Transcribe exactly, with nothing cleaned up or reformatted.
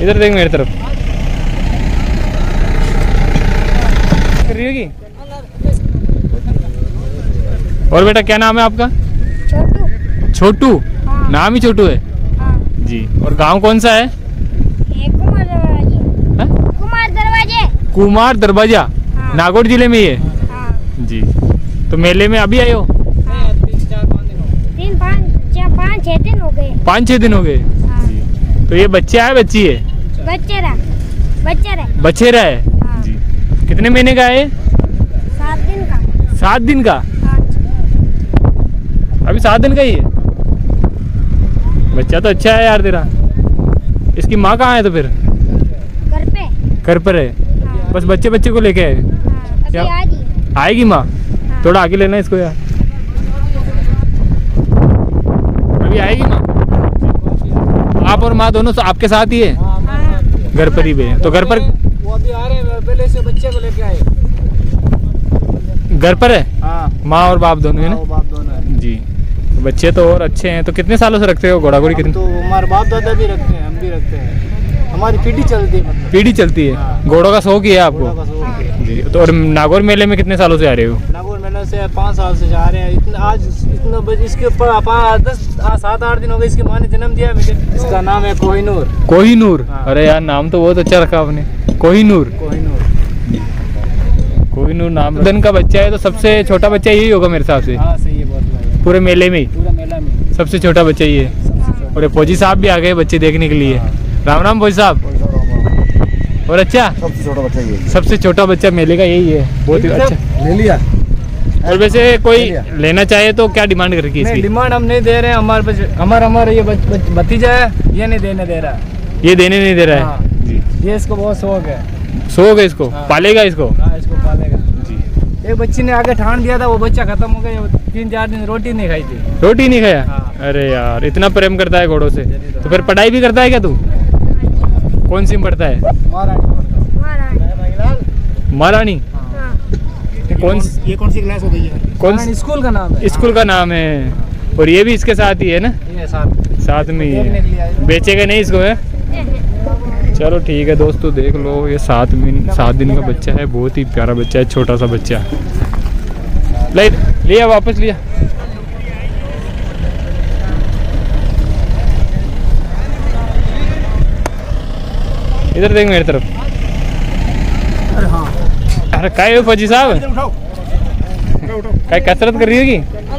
इधर देख मेरी तरफ कर रही होगी। और बेटा क्या नाम है आपका? छोटू। छोटू? हाँ। नाम ही छोटू है? हाँ। जी। और गांव कौन सा है? कुमार दरवाजे। हा? कुमार दरवाजे। कुमार दरवाजा। हाँ। नागौर जिले में ही है? हाँ। जी। तो मेले में अभी आए हो? हाँ। तीन पाँच चार पाँच छह दिन हो गए। पाँच छह दिन हो गए। हाँ। जी। तो ये बच्चा है बच्ची है? बच्चेरा बच्चेरा बछेरा है। हाँ। जी। कितने महीने का है? सात दिन का। सात दिन का? हाँ। अभी सात दिन का ही है। बच्चा तो अच्छा है यार तेरा। इसकी माँ कहाँ है तो फिर? घर पे। घर पर है। हाँ। बस बच्चे बच्चे को लेके आए? हाँ। अभी क्या? आएगी। आएगी माँ? हाँ। थोड़ा आगे लेना इसको यार। अभी आएगी माँ? आप और माँ दोनों आपके साथ ही है? हाँ। घर पर ही है। तो घर पर वो अभी आ रहे हैं, पहले से बच्चे को लेके आए। घर पर है? हाँ। माँ और बाप दोनों है ना? बाप दोनों है। जी। तो बच्चे तो और अच्छे हैं। तो कितने सालों से रखते हो घोड़ा घोड़ी? कितने? तो हमारे बाप दादा भी रखते हैं, हम भी रखते हैं, हमारी पीढ़ी चलती है। मतलब पीढ़ी चलती है। हाँ। घोड़ों का शौक ही है आपको? घोड़ा का शौक है। जी। तो और नागौर मेले में कितने सालों से आ रहे हो? नागौर मेले से पाँच साल से जा रहे हैं। इतना आज इतना बज- इसके ऊपर पाँच दस सात आठ दिन हो गए इसकी माँ ने जन्म दिया मुझे। इसका नाम है कोहिनूर। कोहिनूर? हाँ। अरे यार नाम तो बहुत अच्छा रखा आपने, कोहिनूर। कोहिनूर कोहिनूर नाम। दिन का बच्चा है तो सबसे छोटा बच्चा यही होगा मेरे हिसाब से? हाँ सही है, बहुत बढ़िया। पूरे मेले में ही पूरा मेला में सबसे छोटा बच्चा ही है। सबसे छोटा। और ये फौजी साहब भी आ गए बच्चे देखने के लिए। राम राम फौजी साहब। और अच्छा सबसे छोटा बच्चा ये सबसे छोटा बच्चा मेले का यही है। बहुत ही अच्छा। ले लिया। और वैसे कोई लेना चाहे तो क्या डिमांड कर रही है नहीं, इसकी? डिमांड हम नहीं दे रहे हैं। हमारे बच- हमारा हमारा ये बच- बच- भतीजा है, ये नहीं देने दे रहा है। ये देने नहीं दे रहा है? हाँ। जी। ये इसको बहुत शौक है। शौक है इसको? हाँ। पालेगा इसको? हाँ, इसको पालेगा। जी। एक बच्ची ने आगे ठान दिया था, वो बच्चा खत्म हो गया। वो तीन चार दिन रोटी नहीं खाई थी। रोटी नहीं खाया? हाँ। अरे यार इतना प्रेम करता है घोड़ों से। तो फिर पढ़ाई भी करता है क्या तू? कौन सी में पढ़ता है? महारानी महारानी? हाँ। कौन ये कौन सी क्लास हो गई है? कौन महारानी स्कूल का नाम है। स्कूल का नाम है? और ये भी इसके साथ ही है ना? ये साथ साथ में ही देखने के लिए आए है। थे। बेचेगा नहीं इसको है? चलो ठीक है दोस्तों, देख लो ये सात दिन सात दिन का बच्चा है। बहुत ही प्यारा बच्चा है, छोटा सा बच्चा। ले लिया वापस लिया। इधर देख मेरी तरफ। अरे हाँ, अरे काय हो फौजी साहब? उठाओ उठाओ उठाओ। काय कसरत कर रही होगी?